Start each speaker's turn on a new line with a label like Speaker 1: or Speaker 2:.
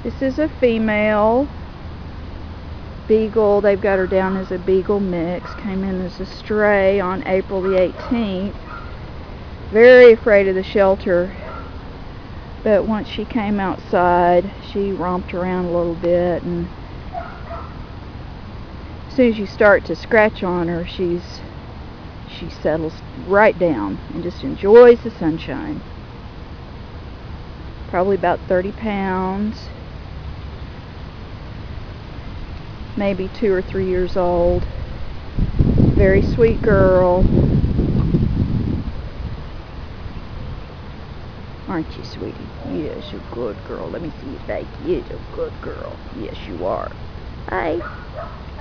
Speaker 1: This is a female beagle. They've got her down as a beagle mix. Came in as a stray on April the 18th. Very afraid of the shelter, but once she came outside, she romped around a little bit, and as soon as you start to scratch on her, she settles right down and just enjoys the sunshine. Probably about 30 pounds, maybe 2 or 3 years old. Very sweet girl. Aren't you, sweetie? Yes, you're a good girl. Let me see your face. Yes, you're a good girl. Yes, you are. Hi.